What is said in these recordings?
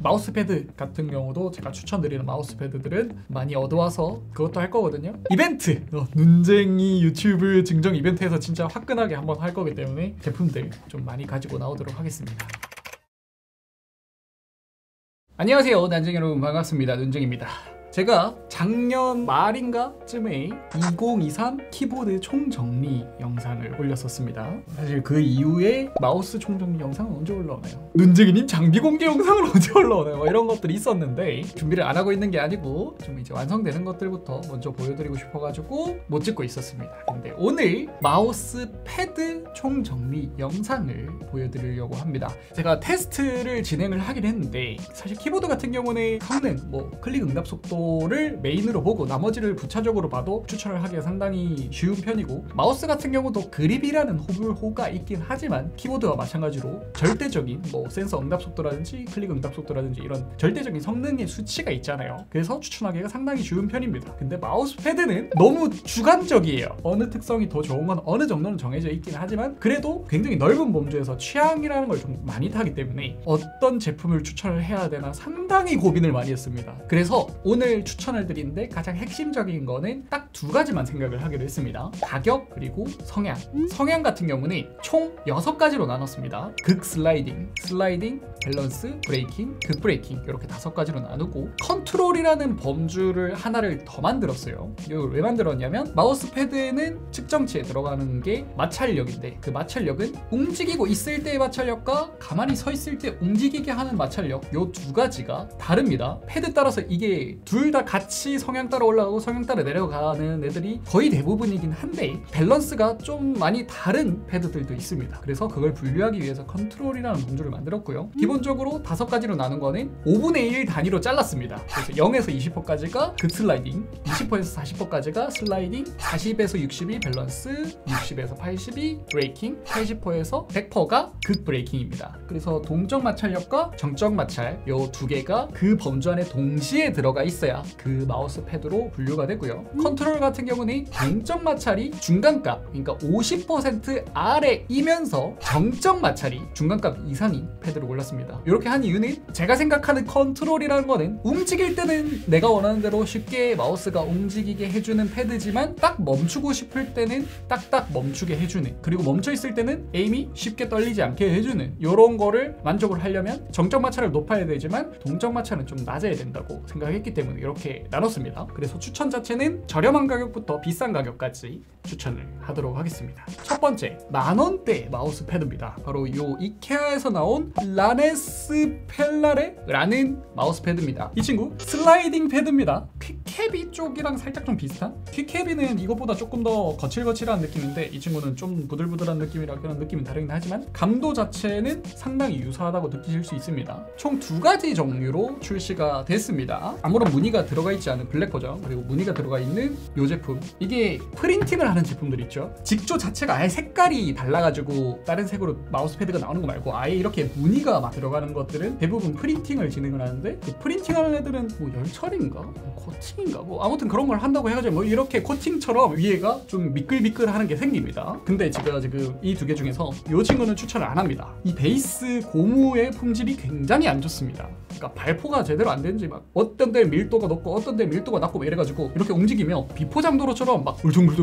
마우스패드 같은 경우도 제가 추천드리는 마우스패드들은 많이 얻어와서 그것도 할 거거든요. 이벤트! 눈쟁이 유튜브 증정 이벤트에서 진짜 화끈하게 한번 할 거기 때문에 제품들 좀 많이 가지고 나오도록 하겠습니다. 안녕하세요, 난쟁이 여러분, 반갑습니다. 눈쟁입니다. 제가 작년 말인가 쯤에 2023 키보드 총정리 영상을 올렸었습니다. 사실 그 이후에 마우스 총정리 영상은 언제 올라오나요? 눈쟁이님 장비 공개 영상은 언제 올라오나요? 이런 것들이 있었는데 준비를 안 하고 있는 게 아니고 좀 이제 완성되는 것들부터 먼저 보여드리고 싶어가지고 못 찍고 있었습니다. 근데 오늘 마우스 패드 총정리 영상을 보여드리려고 합니다. 제가 테스트를 진행을 하긴 했는데 사실 키보드 같은 경우는 성능, 클릭 응답 속도 를 메인으로 보고 나머지를 부차적으로 봐도 추천을 하기가 상당히 쉬운 편이고, 마우스 같은 경우도 그립이라는 호불호가 있긴 하지만 키보드와 마찬가지로 절대적인 센서 응답 속도라든지 클릭 응답 속도라든지 이런 절대적인 성능의 수치가 있잖아요. 그래서 추천하기가 상당히 쉬운 편입니다. 근데 마우스 패드는 너무 주관적이에요. 어느 특성이 더 좋은 건 어느 정도는 정해져 있긴 하지만 그래도 굉장히 넓은 범주에서 취향이라는 걸 좀 많이 타기 때문에 어떤 제품을 추천을 해야 되나 상당히 고민을 많이 했습니다. 그래서 오늘 추천을 드리는데 가장 핵심적인 거는 딱 두 가지만 생각을 하기로 했습니다. 가격 그리고 성향. 성향 같은 경우는 총 6가지로 나눴습니다. 극 슬라이딩, 밸런스, 브레이킹, 극 브레이킹, 이렇게 5가지로 나누고 컨트롤이라는 범주를 하나를 더 만들었어요. 이걸 왜 만들었냐면 마우스 패드에는 측정치에 들어가는 게 마찰력인데 그 마찰력은 움직이고 있을 때의 마찰력과 가만히 서 있을 때 움직이게 하는 마찰력, 요 두 가지가 다릅니다. 패드 따라서 이게 둘 다 같이 성향 따라 올라가고 성향 따라 내려가는 애들이 거의 대부분이긴 한데 밸런스가 좀 많이 다른 패드들도 있습니다. 그래서 그걸 분류하기 위해서 컨트롤이라는 범주를 만들었고요. 기본적으로 5가지로 나눈 거는 5분의 1 단위로 잘랐습니다. 그래서 0에서 20%까지가 극 슬라이딩, 20%에서 40%까지가 슬라이딩, 40에서 62 밸런스, 60에서 82 브레이킹, 80%에서 100%가 극 브레이킹입니다. 그래서 동적 마찰력과 정적 마찰 요 두 개가 그 범주 안에 동시에 들어가 있어야 그 마우스 패드로 분류가 되고요. 컨트롤 같은 경우는 동적 마찰이 중간값, 그러니까 50% 아래이면서 정적 마찰이 중간값 이상인 패드로 골랐습니다. 이렇게 한 이유는 제가 생각하는 컨트롤이라는 거는 움직일 때는 내가 원하는 대로 쉽게 마우스가 움직이게 해주는 패드지만 딱 멈추고 싶을 때는 딱딱 멈추게 해주는, 그리고 멈춰 있을 때는 에임이 쉽게 떨리지 않게 해주는, 이런 거를 만족을 하려면 정적 마찰을 높아야 되지만 동적 마찰은 좀 낮아야 된다고 생각했기 때문에 이렇게 나눴습니다. 그래서 추천 자체는 저렴한 가격부터 비싼 가격까지 추천을 하도록 하겠습니다. 첫 번째, 10,000원대 마우스 패드입니다. 바로 요 이케아에서 나온 라네스 펠라레라는 마우스 패드입니다. 이 친구 슬라이딩 패드입니다. 퀵캡이 쪽이랑 살짝 좀 비슷한? 퀵캡이는 이것보다 조금 더 거칠거칠한 느낌인데 이 친구는 좀 부들부들한 느낌이라 그런 느낌이 다르긴 하지만 감도 자체는 상당히 유사하다고 느끼실 수 있습니다. 총 2가지 종류로 출시가 됐습니다. 아무런 무늬가 들어가 있지 않은 블랙 버전, 그리고 무늬가 들어가 있는 이 제품. 이게 프린팅을 하는 제품들 있죠. 직조 자체가 아예 색깔이 달라가지고 다른 색으로 마우스 패드가 나오는 거 말고 아예 이렇게 무늬가 막 들어가는 것들은 대부분 프린팅을 진행을 하는데, 그 프린팅하는 애들은 열처리인가? 코팅인가? 아무튼 그런 걸 한다고 해가지고 이렇게 코팅처럼 위에가 좀 미끌미끌하는 게 생깁니다. 근데 제가 지금 이 2개 중에서 이 친구는 추천을 안 합니다. 이 베이스 고무의 품질이 굉장히 안 좋습니다. 그러니까 발포가 제대로 안 되는지 막 어떤 데 밀도가 높고 어떤 데 밀도가 낮고 이래가지고 이렇게 움직이면 비포장도로처럼 막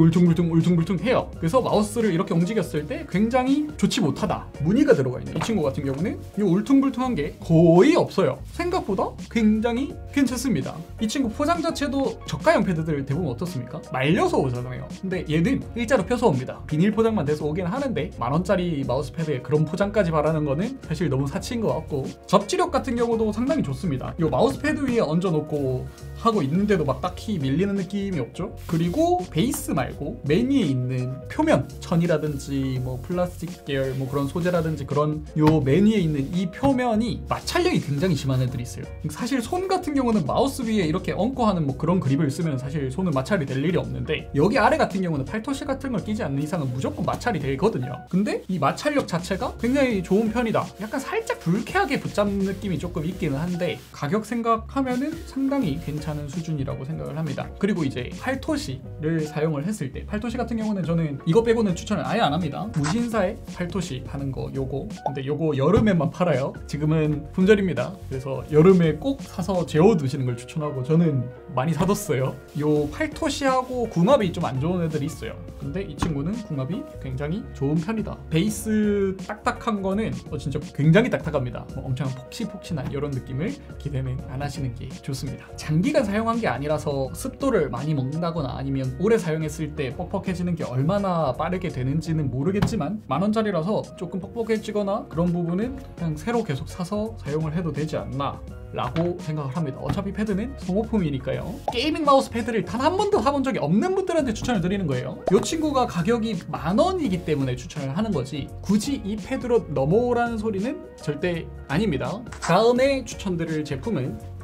울퉁불퉁 해요. 그래서 마우스를 이렇게 움직였을 때 굉장히 좋지 못하다. 무늬가 들어가 있는 이 친구 같은 경우는 이 울퉁불퉁한 게 거의 없어요. 생각보다 굉장히 괜찮습니다. 이 친구 포장 자체도 저가형 패드들 대부분 어떻습니까? 말려서 오잖아요. 근데 얘는 일자로 펴서 옵니다. 비닐 포장만 돼서 오긴 하는데 10,000원짜리 마우스 패드에 그런 포장까지 바라는 거는 사실 너무 사치인 것 같고, 접지력 같은 경우도 상당히 좋습니다. 이 마우스 패드 위에 얹어놓고 하고 있는데도 막 딱히 밀리는 느낌이 없죠. 그리고 베이스 말고 맨 위에 있는 표면, 천이라든지 플라스틱 계열 그런 소재라든지 그런 요 맨 위에 있는 이 표면이 마찰력이 굉장히 심한 애들이 있어요. 사실 손 같은 경우는 마우스 위에 이렇게 얹고 하는 그런 그립을 쓰면 사실 손은 마찰이 될 일이 없는데, 여기 아래 같은 경우는 팔토시 같은 걸 끼지 않는 이상은 무조건 마찰이 되거든요. 근데 이 마찰력 자체가 굉장히 좋은 편이다. 약간 살짝 불쾌하게 붙잡는 느낌이 조금 있긴 비싸기는 한데 가격 생각하면은 상당히 괜찮은 수준이라고 생각을 합니다. 그리고 이제 팔토시를 사용을 했을 때, 팔토시 같은 경우는 저는 이거 빼고는 추천을 아예 안 합니다. 무신사의 팔토시 파는 거 요거. 근데 요거 여름에만 팔아요. 지금은 품절입니다. 그래서 여름에 꼭 사서 재워두시는 걸 추천하고, 저는 많이 사뒀어요. 요 팔토시하고 궁합이 좀 안 좋은 애들이 있어요. 근데 이 친구는 궁합이 굉장히 좋은 편이다. 베이스 딱딱한 거는 진짜 굉장히 딱딱합니다. 엄청 폭신폭신한 이런 느낌을 기대는 안 하시는 게 좋습니다. 장기간 사용한 게 아니라서 습도를 많이 먹는다거나 아니면 오래 사용했을 때 뻑뻑해지는 게 얼마나 빠르게 되는지는 모르겠지만 10,000원짜리라서 조금 뻑뻑해지거나 그런 부분은 그냥 새로 계속 사서 사용을 해도 되지 않나 라고 생각을 합니다. 어차피 패드는 소모품이니까요. 게이밍 마우스 패드를 단 한 번도 사본 적이 없는 분들한테 추천을 드리는 거예요. 이 친구가 가격이 10,000원이기 때문에 추천을 하는 거지, 굳이 이 패드로 넘어오라는 소리는 절대 아닙니다. 다음에 추천드릴 제품은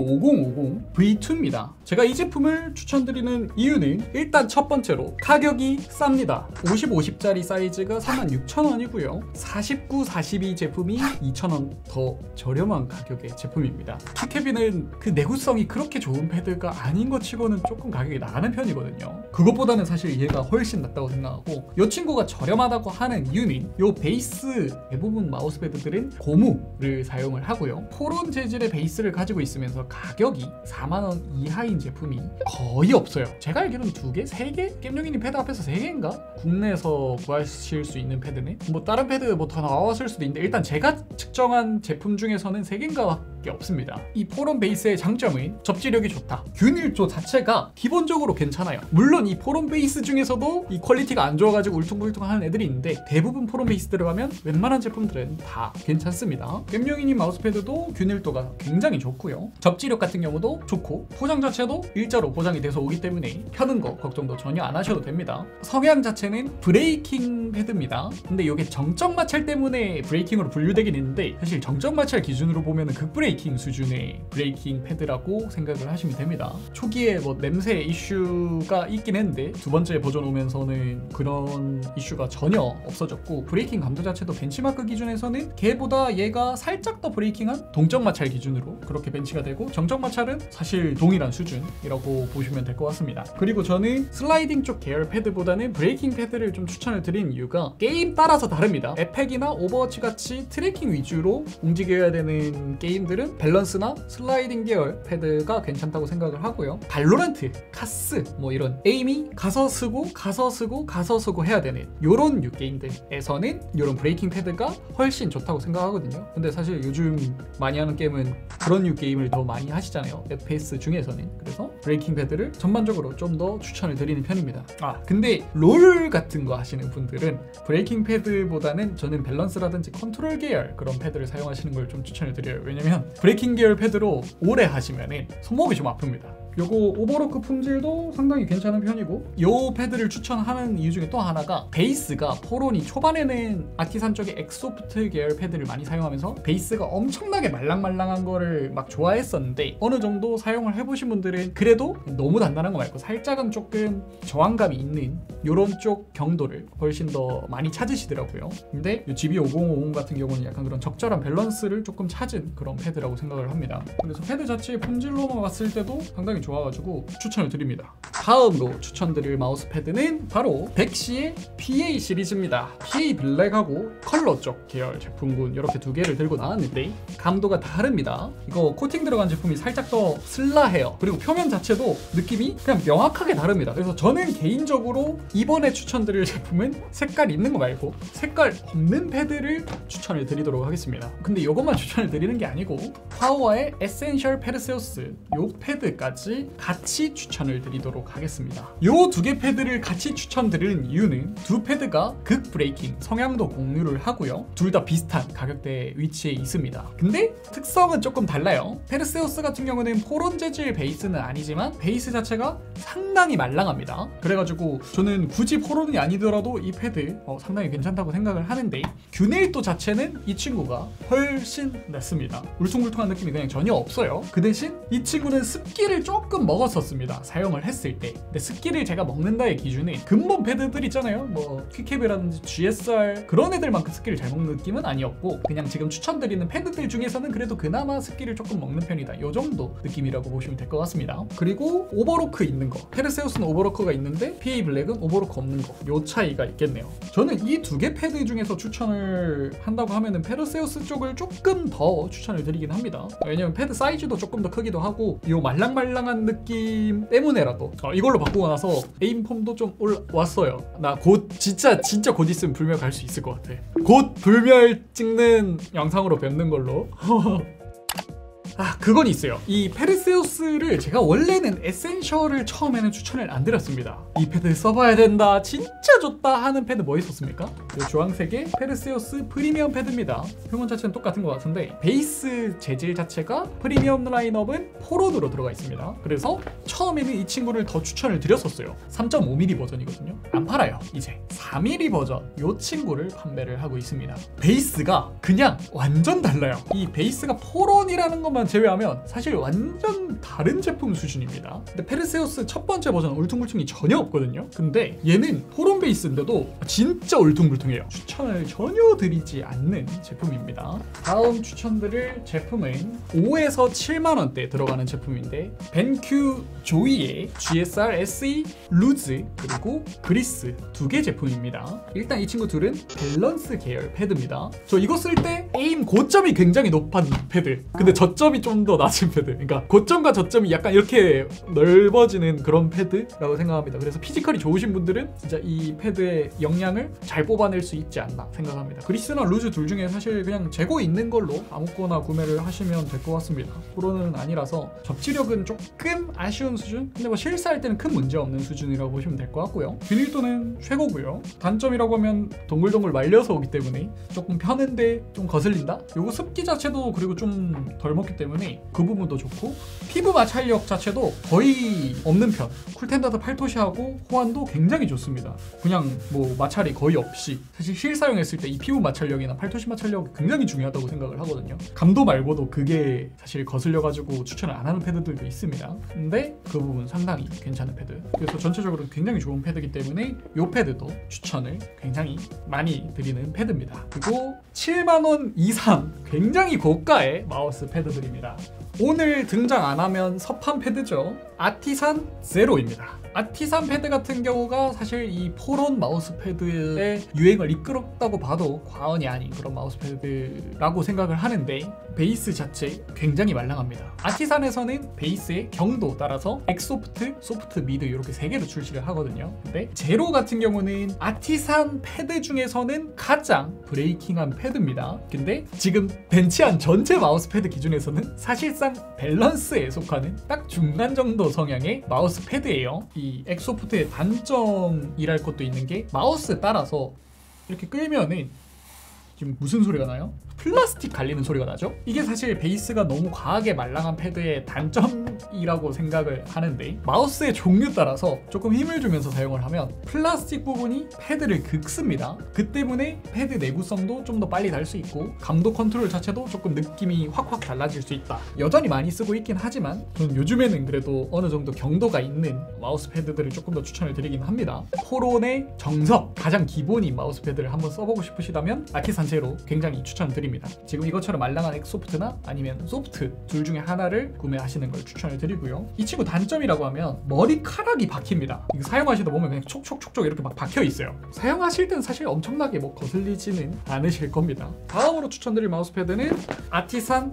GB5050 V2입니다. 제가 이 제품을 추천드리는 이유는 일단 첫 번째로 가격이 쌉니다. 50, 50짜리 사이즈가 46,000원이고요. 49, 42 제품이 2,000원 더 저렴한 가격의 제품입니다. 키케비는 그 내구성이 그렇게 좋은 패드가 아닌 것 치고는 조금 가격이 나가는 편이거든요. 그것보다는 사실 얘가 훨씬 낫다고 생각하고, 이 친구가 저렴하다고 하는 이유는 이 베이스 대부분 마우스 패드들은 고무를 사용을 하고요. 포론 재질의 베이스를 가지고 있으면서 가격이 40,000원 이하인 제품이 거의 없어요. 제가 알기로는 2개? 3개? 겜용이님 패드 앞에서 3개인가? 국내에서 구하실 수 있는 패드는 뭐 다른 패드 뭐 더 나왔을 수도 있는데, 일단 제가 측정한 제품 중에서는 3개인가 밖에 없습니다. 이 포론 베이스의 장점은 접지력이 좋다. 균일조 자체가 기본적으로 괜찮아요. 물론 이 포론 베이스 중에서도 이 퀄리티가 안 좋아가지고 울퉁불퉁하는 애들이 있는데, 대부분 포론 베이스 들어가면 웬만한 제품들은 다 괜찮습니다. 겜용이님 마우스패드도 균일도가 굉장히 좋고요. 접지력 같은 경우도 좋고, 포장 자체도 일자로 포장이 돼서 오기 때문에 펴는 거 걱정도 전혀 안 하셔도 됩니다. 성향 자체는 브레이킹 패드입니다. 근데 이게 정적 마찰 때문에 브레이킹으로 분류되긴 있는데, 사실 정적 마찰 기준으로 보면 극브레이킹 수준의 브레이킹 패드라고 생각을 하시면 됩니다. 초기에 뭐 냄새 이슈가 있긴 했는데 두 번째 버전 오면서는 그런 이슈가 전혀 없어졌고, 브레이킹 감도 자체도 벤치마크 기준에서는 걔보다 얘가 살짝 더 브레이킹한 동적 마찰 기준으로 그렇게 벤치가 되고, 정적 마찰은 사실 동일한 수준이라고 보시면 될 것 같습니다. 그리고 저는 슬라이딩 쪽 계열 패드보다는 브레이킹 패드를 좀 추천을 드린 이유가 게임 따라서 다릅니다. 에펙이나 오버워치 같이 트래킹 위주로 움직여야 되는 게임들은 밸런스나 슬라이딩 계열 패드가 괜찮다고 생각을 하고요. 발로란트, 카스 뭐 이런 에임이 가서 쓰고 가서 쓰고 가서 쓰고 해야 되는 요런 류 게임들에서는 요런 브레이킹 패드가 훨씬 좋다고 생각하거든요. 근데 사실 요즘 많이 하는 게임은 그런 류 게임을 더 많이 하시잖아요, FPS 중에서는. 그래서 브레이킹 패드를 전반적으로 좀 더 추천을 드리는 편입니다. 근데 롤 같은 거 하시는 분들은 브레이킹 패드보다는 저는 밸런스라든지 컨트롤 계열 그런 패드를 사용하시는 걸 좀 추천을 드려요. 왜냐면 브레이킹 계열 패드로 오래 하시면은 손목이 좀 아픕니다. 요거 오버로크 품질도 상당히 괜찮은 편이고, 요 패드를 추천하는 이유 중에 또 하나가 베이스가 포론이 초반에는 아티산 쪽의 엑소프트 계열 패드를 많이 사용하면서 베이스가 엄청나게 말랑말랑한 거를 막 좋아했었는데, 어느 정도 사용을 해보신 분들은 그래도 너무 단단한 거 말고 살짝은 조금 저항감이 있는 요런 쪽 경도를 훨씬 더 많이 찾으시더라고요. 근데 요 GB5050 같은 경우는 약간 그런 적절한 밸런스를 조금 찾은 그런 패드라고 생각을 합니다. 그래서 패드 자체의 품질로만 봤을 때도 상당히 좋아가지고 추천을 드립니다. 다음으로 추천드릴 마우스패드는 바로 벡시의 PA 시리즈입니다. PA 블랙하고 컬러 쪽 계열 제품군 이렇게 두 개를 들고 나왔는데 감도가 다릅니다. 이거 코팅 들어간 제품이 살짝 더 슬라해요. 그리고 표면 자체도 느낌이 그냥 명확하게 다릅니다. 그래서 저는 개인적으로 이번에 추천드릴 제품은 색깔 있는 거 말고 색깔 없는 패드를 추천을 드리도록 하겠습니다. 근데 이것만 추천을 드리는 게 아니고 파워의 에센셜 페르세우스 요 패드까지 같이 추천을 드리도록 하겠습니다. 요 두 개 패드를 같이 추천드리는 이유는 두 패드가 극 브레이킹 성향도 공유를 하고요. 둘 다 비슷한 가격대 위치에 있습니다. 근데 특성은 조금 달라요. 페르세우스 같은 경우는 포론 재질 베이스는 아니지만 베이스 자체가 상당히 말랑합니다. 그래가지고 저는 굳이 포론이 아니더라도 이 패드 상당히 괜찮다고 생각을 하는데, 균일도 자체는 이 친구가 훨씬 낫습니다. 울퉁불퉁한 느낌이 그냥 전혀 없어요. 그 대신 이 친구는 습기를 조금 먹었었습니다, 사용을 했을 때. 근데 습기를 제가 먹는다의 기준은 근본 패드들 있잖아요, 뭐 퀵캡이라든지 GSR 그런 애들만큼 습기를 잘 먹는 느낌은 아니었고, 그냥 지금 추천드리는 패드들 중에서는 그래도 그나마 습기를 조금 먹는 편이다, 요 정도 느낌이라고 보시면 될 것 같습니다. 그리고 오버로크 있는 거, 페르세우스는 오버로크가 있는데 PA 블랙은 오버로크 없는 거, 요 차이가 있겠네요. 저는 이 두 개 패드 중에서 추천을 한다고 하면은 페르세우스 쪽을 조금 더 추천을 드리긴 합니다. 왜냐면 패드 사이즈도 조금 더 크기도 하고 요 말랑말랑한 느낌 때문에라도 이걸로 바꾸고 나서 에임폼도 좀 올라왔어요. 나 곧 진짜 곧 있으면 불멸 갈 수 있을 것 같아. 곧 불멸 찍는 영상으로 뵙는 걸로. 그건 있어요. 이 페르세우스를 제가 원래는 에센셜을 처음에는 추천을 안 드렸습니다. 이 패드 써봐야 된다, 진짜 좋다 하는 패드 뭐 있었습니까? 이 주황색의 페르세우스 프리미엄 패드입니다. 표면 자체는 똑같은 것 같은데 베이스 재질 자체가 프리미엄 라인업은 포로드로 들어가 있습니다. 그래서 처음에는 이 친구를 더 추천을 드렸었어요. 3.5mm 버전이거든요. 안 팔아요. 이제 4mm 버전 이 친구를 판매를 하고 있습니다. 베이스가 그냥 완전 달라요. 이 베이스가 포론이라는 것만 제외하면 사실 완전 다른 제품 수준입니다. 근데 페르세우스 첫 번째 버전은 울퉁불퉁이 전혀 없거든요. 근데 얘는 포론 베이스인데도 진짜 울퉁불퉁해요. 추천을 전혀 드리지 않는 제품입니다. 다음 추천드릴 제품은 5에서 7만원대 들어가는 제품인데 벤큐 조이의 GSR SE 루즈 그리고 그리스 두 개 제품입니다. 일단 이 친구 둘은 밸런스 계열 패드입니다. 저 이거 쓸 때 에임 고점이 굉장히 높은 패드, 근데 저점이 좀 더 낮은 패드, 그러니까 고점과 저점이 약간 이렇게 넓어지는 그런 패드라고 생각합니다. 그래서 피지컬이 좋으신 분들은 진짜 이 패드의 역량을 잘 뽑아낼 수 있지 않나 생각합니다. 그리스나 루즈 둘 중에 사실 그냥 재고 있는 걸로 아무거나 구매를 하시면 될 것 같습니다. 프로는 아니라서 접지력은 조금 아쉬운 수준? 근데 뭐 실사할 때는 큰 문제 없는 수준이라고 보시면 될 것 같고요. 비닐도는 최고고요. 단점이라고 하면 동글동글 말려서 오기 때문에 조금 펴는데 좀 거슬린다? 요거 습기 자체도 그리고 좀 덜 먹기 때문에 그 부분도 좋고, 피부 마찰력 자체도 거의 없는 편. 쿨텐더드 팔토시하고 호환도 굉장히 좋습니다. 그냥 뭐 마찰이 거의 없이, 사실 실 사용했을 때 이 피부 마찰력이나 팔토시 마찰력이 굉장히 중요하다고 생각을 하거든요. 감도 말고도 그게 사실 거슬려가지고 추천을 안 하는 패드들도 있습니다. 근데 그 부분 상당히 괜찮은 패드. 그래서 전체적으로 굉장히 좋은 패드이기 때문에 이 패드도 추천을 굉장히 많이 드리는 패드입니다. 그리고 7만원 이상 굉장히 고가의 마우스 패드들입니다. 오늘 등장 안 하면 섭한 패드죠. 아티산 제로입니다. 아티산 패드 같은 경우가 사실 이 포론 마우스 패드의 유행을 이끌었다고 봐도 과언이 아닌 그런 마우스 패드라고 생각을 하는데, 베이스 자체 굉장히 말랑합니다. 아티산에서는 베이스의 경도 따라서 엑소프트, 소프트, 미드 이렇게 세 개로 출시를 하거든요. 근데 제로 같은 경우는 아티산 패드 중에서는 가장 브레이킹한 패드입니다. 근데 지금 벤치한 전체 마우스 패드 기준에서는 사실상 밸런스에 속하는 딱 중간 정도 성향의 마우스 패드예요. 이 엑소프트의 단점이랄 것도 있는 게 마우스 따라서 이렇게 끌면은 지금 무슨 소리가 나요? 플라스틱 갈리는 소리가 나죠? 이게 사실 베이스가 너무 과하게 말랑한 패드의 단점이라고 생각을 하는데, 마우스의 종류 따라서 조금 힘을 주면서 사용을 하면 플라스틱 부분이 패드를 긁습니다. 그 때문에 패드 내구성도 좀 더 빨리 달 수 있고 감도 컨트롤 자체도 조금 느낌이 확확 달라질 수 있다. 여전히 많이 쓰고 있긴 하지만 저는 요즘에는 그래도 어느 정도 경도가 있는 마우스 패드들을 조금 더 추천을 드리긴 합니다. 포론의 정석, 가장 기본인 마우스 패드를 한번 써보고 싶으시다면 아티산 제로 굉장히 추천드립니다. 지금 이것처럼 말랑한 엑소프트나 아니면 소프트 둘 중에 하나를 구매하시는 걸 추천을 드리고요. 이 친구 단점이라고 하면 머리카락이 박힙니다. 이거 사용하시다 보면 그냥 촉촉촉촉 이렇게 막 박혀 있어요. 사용하실 때는 사실 엄청나게 뭐 거슬리지는 않으실 겁니다. 다음으로 추천드릴 마우스패드는 아티산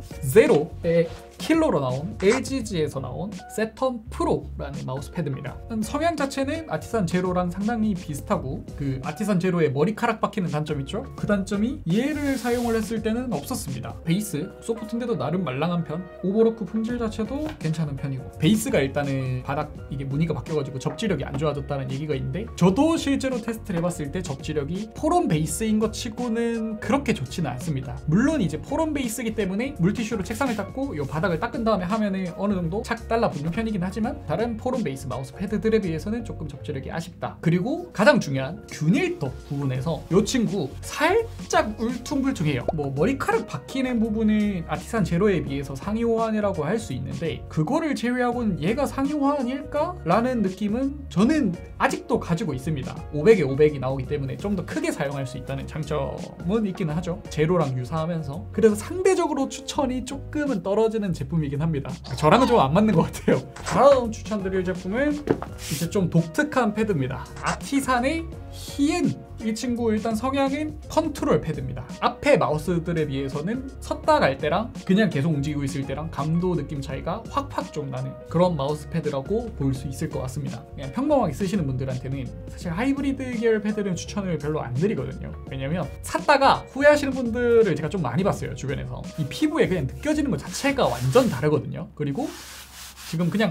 제로의 킬러로 나온 LGG에서 나온 세턴 프로라는 마우스패드입니다. 성향 자체는 아티산 제로랑 상당히 비슷하고, 그 아티산 제로의 머리카락 박히는 단점 있죠? 그 단점이 얘를 사용을 했을 때는 없었습니다. 베이스 소프트인데도 나름 말랑한 편, 오버로크 품질 자체도 괜찮은 편이고, 베이스가 일단은 바닥 이게 무늬가 바뀌어가지고 접지력이 안 좋아졌다는 얘기가 있는데, 저도 실제로 테스트를 해봤을 때 접지력이 포론 베이스인 것 치고는 그렇게 좋지는 않습니다. 물론 이제 포론 베이스이기 때문에 물티슈로 책상을 닦고 이 바닥 손가락을 닦은 다음에 하면은 어느 정도 착 달라붙는 편이긴 하지만 다른 포름 베이스 마우스 패드들에 비해서는 조금 접지력이 아쉽다. 그리고 가장 중요한 균일도 부분에서 이 친구 살짝 울퉁불퉁해요. 뭐 머리카락 박히는 부분은 아티산 제로에 비해서 상위 호환이라고 할 수 있는데 그거를 제외하고는 얘가 상위 호환일까? 라는 느낌은 저는 아직도 가지고 있습니다. 500에 500이 나오기 때문에 좀 더 크게 사용할 수 있다는 장점은 있기는 하죠. 제로랑 유사하면서. 그래서 상대적으로 추천이 조금은 떨어지는 제품이긴 합니다. 저랑은 좀 안 맞는 것 같아요. 다음 추천드릴 제품은 이제 좀 독특한 패드입니다. 아티산의 히엔. 이 친구 일단 성향은 컨트롤 패드입니다. 앞에 마우스들에 비해서는 섰다 갈 때랑 그냥 계속 움직이고 있을 때랑 감도 느낌 차이가 확확 좀 나는 그런 마우스 패드라고 볼 수 있을 것 같습니다. 그냥 평범하게 쓰시는 분들한테는 사실 하이브리드 계열 패드는 추천을 별로 안 드리거든요. 왜냐면 샀다가 후회하시는 분들을 제가 좀 많이 봤어요. 주변에서. 이 피부에 그냥 느껴지는 것 자체가 완전 다르거든요. 그리고 지금 그냥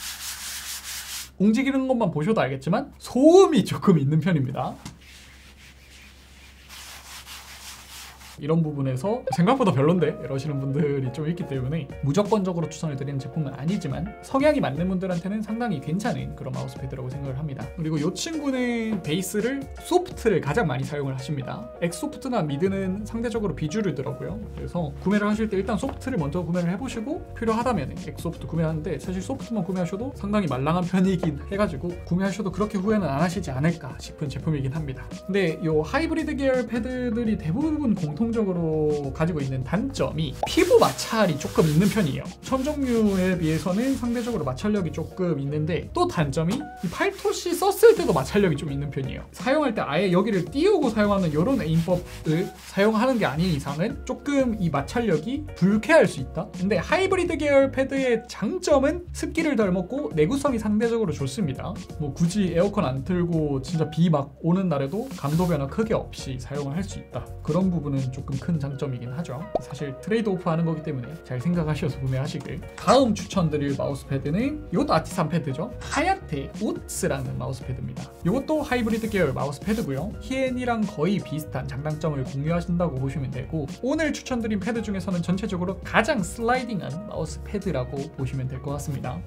움직이는 것만 보셔도 알겠지만 소음이 조금 있는 편입니다. 이런 부분에서 생각보다 별론데 이러시는 분들이 좀 있기 때문에 무조건적으로 추천을 드리는 제품은 아니지만 성향이 맞는 분들한테는 상당히 괜찮은 그런 마우스패드라고 생각을 합니다. 그리고 이 친구는 베이스를 소프트를 가장 많이 사용을 하십니다. 엑소프트나 미드는 상대적으로 비주류더라고요. 그래서 구매를 하실 때 일단 소프트를 먼저 구매를 해보시고 필요하다면 엑소프트 구매하는데 사실 소프트만 구매하셔도 상당히 말랑한 편이긴 해가지고 구매하셔도 그렇게 후회는 안 하시지 않을까 싶은 제품이긴 합니다. 근데 이 하이브리드 계열 패드들이 대부분 공통적으로 가지고 있는 단점이 피부 마찰이 조금 있는 편이에요. 천정류에 비해서는 상대적으로 마찰력이 조금 있는데 또 단점이 이 팔토시 썼을 때도 마찰력이 좀 있는 편이에요. 사용할 때 아예 여기를 띄우고 사용하는 이런 에임법을 사용하는 게 아닌 이상은 조금 이 마찰력이 불쾌할 수 있다. 근데 하이브리드 계열 패드의 장점은 습기를 덜 먹고 내구성이 상대적으로 좋습니다. 뭐 굳이 에어컨 안 틀고 진짜 비 막 오는 날에도 감도 변화 크게 없이 사용을 할 수 있다. 그런 부분은 조금 큰 장점이긴 하죠. 사실 트레이드 오프 하는 거기 때문에 잘 생각하셔서 구매하시길. 다음 추천드릴 마우스패드는 이것도 아티산 패드죠. 하야테 오츠라는 마우스패드입니다. 이것도 하이브리드 계열 마우스패드고요. 히엔이랑 거의 비슷한 장단점을 공유하신다고 보시면 되고 오늘 추천드린 패드 중에서는 전체적으로 가장 슬라이딩한 마우스패드라고 보시면 될 것 같습니다.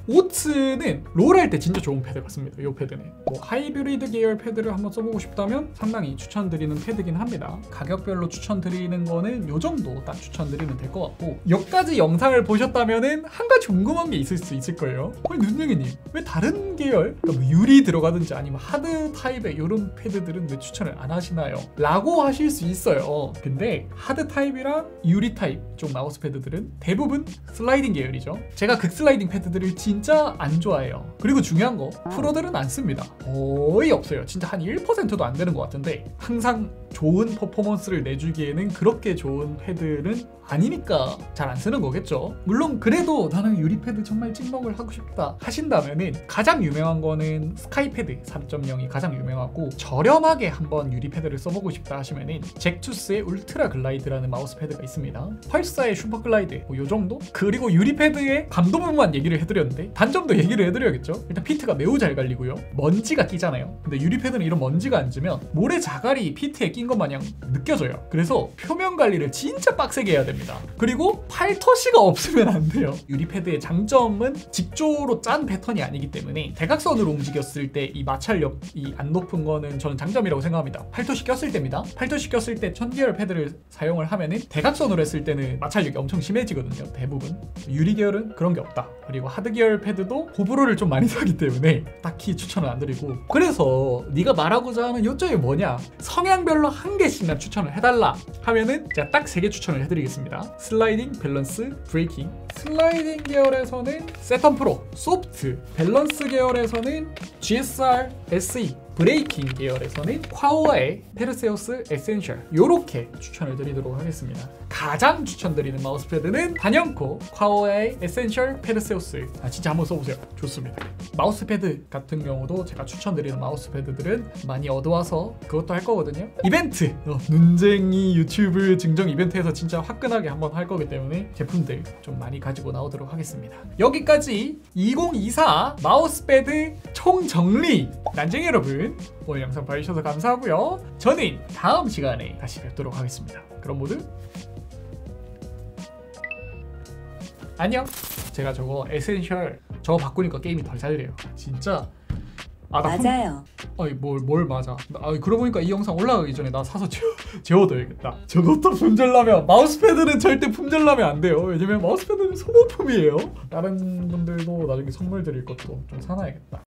오츠는 롤 할 때 진짜 좋은 패드 같습니다. 이 패드는 뭐 하이브리드 계열 패드를 한번 써보고 싶다면 상당히 추천드리는 패드긴 합니다. 가격별로 추천드리는 거는 요 정도 딱 추천드리면 될 것 같고 여기까지 영상을 보셨다면은 한 가지 궁금한 게 있을 수 있을 거예요. 아니 눈쟁이님 왜 다른 계열 그러니까 뭐 유리 들어가든지 아니면 하드 타입의 이런 패드들은 왜 추천을 안 하시나요? 라고 하실 수 있어요. 근데 하드 타입이랑 유리 타입 쪽 마우스 패드들은 대부분 슬라이딩 계열이죠. 제가 극슬라이딩 패드들을 진짜 안 좋아해요. 그리고 중요한 거 프로들은 안 씁니다. 거의 없어요. 진짜 한 1%도 안 되는 것 같은데 항상 좋은 퍼포먼스를 내주기에는 그렇게 좋은 패드는 아니니까 잘 안 쓰는 거겠죠. 물론 그래도 나는 유리 패드 정말 찍먹을 하고 싶다 하신다면은 가장 유명한 거는 스카이패드 3.0이 가장 유명하고 저렴하게 한번 유리 패드를 써보고 싶다 하시면은 젝투스의 울트라 글라이드라는 마우스 패드가 있습니다. 펄사의 슈퍼 글라이드 뭐 요 정도? 그리고 유리 패드의 감도 부분만 얘기를 해드렸는데 단점도 얘기를 해드려야겠죠. 일단 피트가 매우 잘 갈리고요. 먼지가 끼잖아요. 근데 유리 패드는 이런 먼지가 앉으면 모래 자갈이 피트에 낀 것 마냥 느껴져요. 그래서 표면 관리를 진짜 빡세게 해야 됩니다. 그리고 팔터시가 없으면 안 돼요. 유리 패드의 장점은 직조로 짠 패턴이 아니기 때문에 대각선으로 움직였을 때 이 마찰력이 안 높은 거는 저는 장점이라고 생각합니다. 팔터시 꼈을 때입니다. 팔터시 꼈을 때 1000계열 패드를 사용을 하면은 대각선으로 했을 때는 마찰력이 엄청 심해지거든요. 대부분. 유리 계열은 그런 게 없다. 그리고 하드 계열 패드도 호불호를 좀 많이 사기 때문에 딱히 추천을 안 드리고 그래서 네가 말하고자 하는 요점이 뭐냐? 성향별로 한 개씩만 추천을 해달라 하면은 제가 딱 3개 추천을 해드리겠습니다. 슬라이딩, 밸런스, 브레이킹. 슬라이딩 계열에서는 세턴 프로, 소프트. 밸런스 계열에서는 GSR SE. 브레이킹 계열에서는 콰오의 페르세우스 에센셜 요렇게 추천을 드리도록 하겠습니다. 가장 추천드리는 마우스패드는 단연코 콰오의 에센셜 페르세우스. 진짜 한번 써보세요. 좋습니다. 마우스패드 같은 경우도 제가 추천드리는 마우스패드들은 많이 얻어와서 그것도 할 거거든요. 이벤트! 눈쟁이 유튜브 증정 이벤트에서 진짜 화끈하게 한번 할 거기 때문에 제품들 좀 많이 가지고 나오도록 하겠습니다. 여기까지 2024 마우스패드 총정리! 난쟁이 여러분 오늘 영상 봐주셔서 감사하고요. 저는 다음 시간에 다시 뵙도록 하겠습니다. 그럼 모두 안녕. 제가 저거 에센셜 저거 바꾸니까 게임이 덜 잘 돼요. 진짜. 맞아요. 아니 뭘 맞아. 그러고 보니까 이 영상 올라가기 전에 나 사서 재워둬야겠다. 저것도 품절나면 마우스패드는 절대 품절나면 안 돼요. 왜냐면 마우스패드는 소모품이에요. 다른 분들도 나중에 선물 드릴 것도 좀 사놔야겠다.